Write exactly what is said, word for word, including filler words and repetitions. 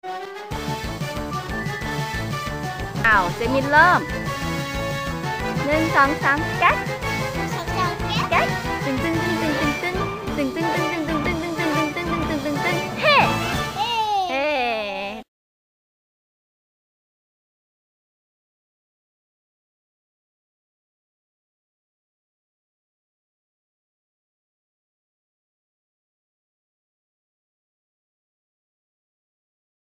อ้าวเจมินเริ่มหนึ่งสองสามแก๊กแก๊กตึงตึงตึง